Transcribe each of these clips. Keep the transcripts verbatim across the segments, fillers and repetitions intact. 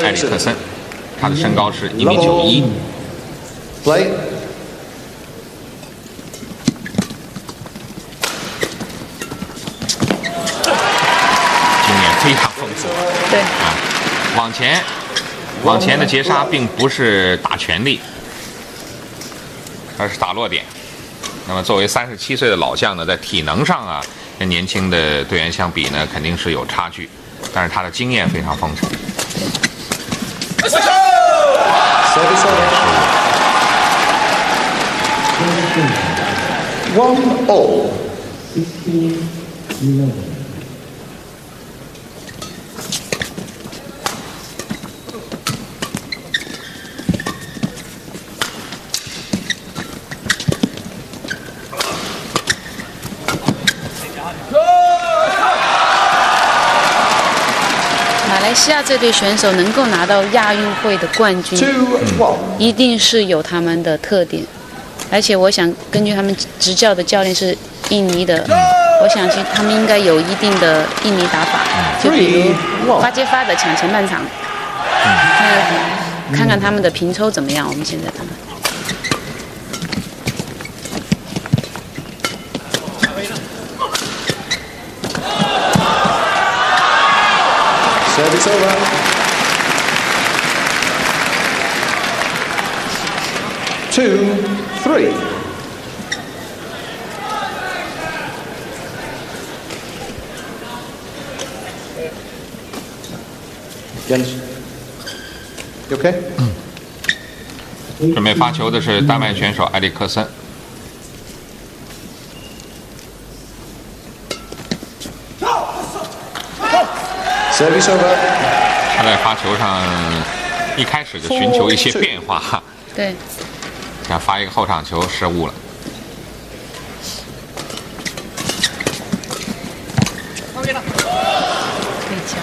埃里克森，他的身高是一米九一。 Play。 经验非常丰富。 对。 啊，往前，往前的截杀并不是打全力，而是打落点。那么作为三十七岁的老将呢，在体能上啊，跟年轻的队员相比呢，肯定是有差距，但是他的经验非常丰富。 One all. 马来西亚这队选手能够拿到亚运会的冠军，一定是有他们的特点。而且我想根据他们执教的教练是印尼的，我想去他们应该有一定的印尼打法，就比如发接发的抢前半场，看看看他们的平抽怎么样。我们现在看看。 Service over. Two, three. Jens, you okay? 准备发球的是丹麦选手埃里克森。 Service over. 他在发球上一开始就寻求一些变化， 对， 想发一个后场球失误了。 对桥。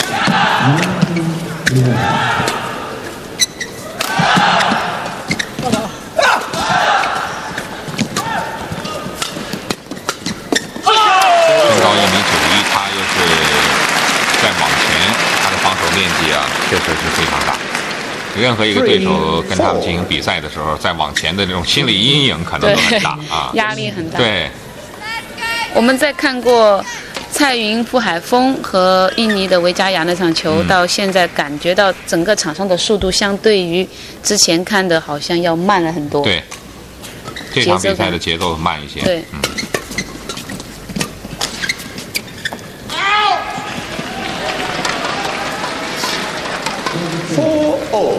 身高一米九一，他又是在往前，他的防守面积啊，确实是非常大。任何一个对手跟他们进行比赛的时候，在往前的这种心理阴影可能都很大啊， 压力很大。 对， 我们在看过蔡云、傅海峰和印尼的维加亚那场球， 嗯、 到现在感觉到整个场上的速度相对于之前看的好像要慢了很多。 对，这场比赛的节奏慢一些。 对。 嗯 Four all.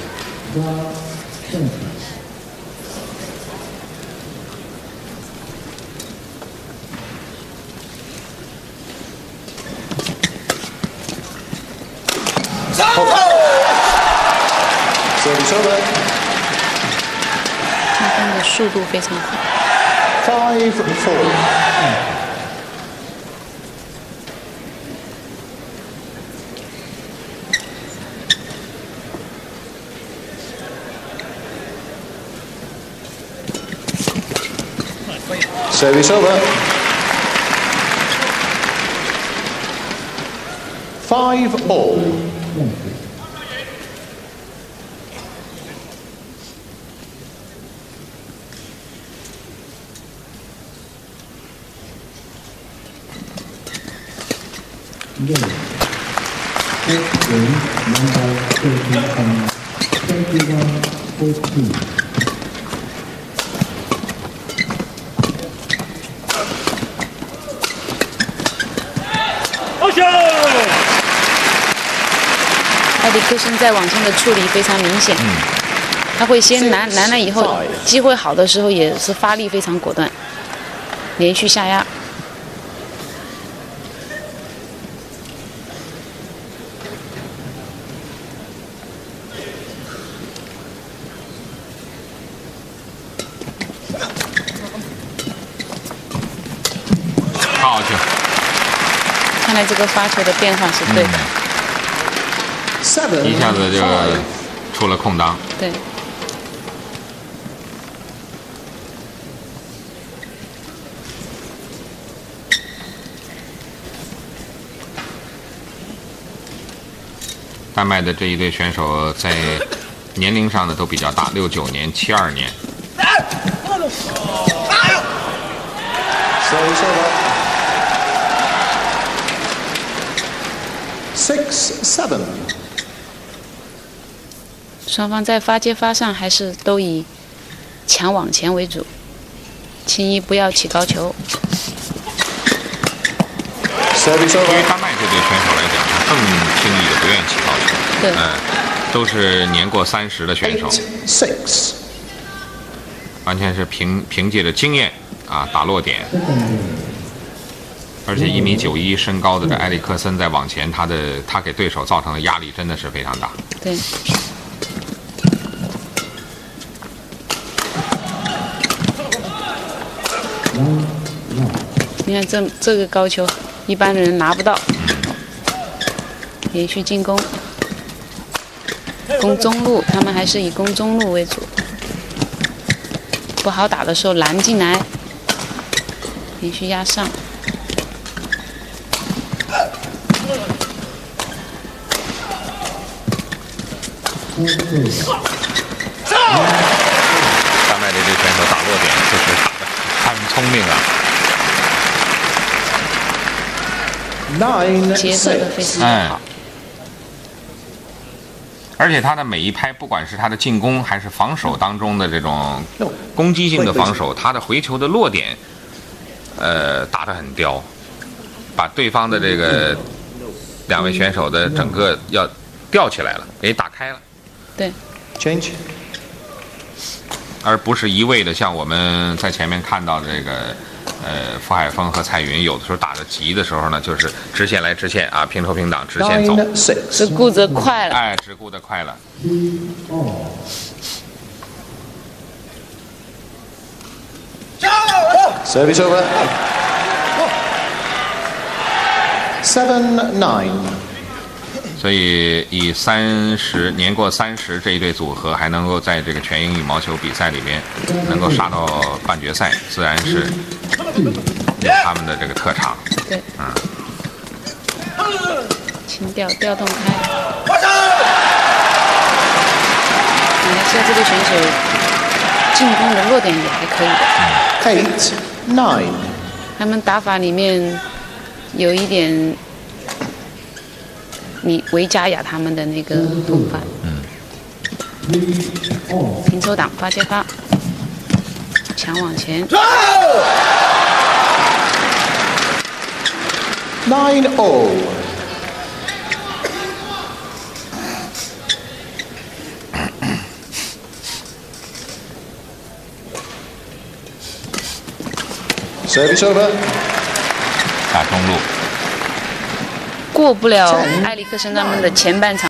Service over. 他们的速度非常快。 Five four. Service over. Five all. twenty-one fourteen. 埃里克森在网前的处理非常明显， 嗯、 他会先拿拿了以后，机会好的时候也是发力非常果断，连续下压。 好球！ 看来这个发球的变化是对的。 嗯 一下子就出了空当。 对。 丹麦的这一对选手在年龄上呢都比较大，六九年、七二年。 Service over. Six seven. 双方在发接发上还是都以强往前为主，轻易不要起高球。 Service 对于 over. 丹麦这队选手来讲，他更轻易的不愿意起高球。 对， 嗯，都是年过三十的选手， Eight six. 完全是凭凭借着经验啊打落点。而且一米九一身高的这埃里克森在往前，他的他给对手造成的压力真的是非常大。 对。你看这这个高球，一般人拿不到。连续进攻，攻中路，他们还是以攻中路为主。不好打的时候拦进来，连续压上。 丹麦这队选手打落点就是打的很聪明啊。 Nine 节奏的非 six. 常的好， 而且他的每一拍，不管是他的进攻还是防守当中的这种攻击性的防守，他的回球的落点，呃，打得很刁，把对方的这个两位选手的整个要吊起来了，给打开了。 对， Change. 而不是一味的像我们在前面看到的这个，呃，傅海峰和蔡云，有的时候打得急的时候呢，就是直线来直线啊，平抽平挡，直线走， Nine six. 只顾着快了。 哎，只顾得快了。 Service over. Seven nine. 所以以三十年过三十这一对组合还能够在这个全英羽毛球比赛里面能够杀到半决赛，自然是有他们的这个特长。 对， 嗯， 轻调调动开。马来西亚这个选手进攻的落点也还可以的， Eight nine. 他们打法里面有一点你维加雅他们的那个风范。嗯。平抽挡发接发，强往前。 Nine all. Service over. 打中路。 过不了埃里克森他们的前半场。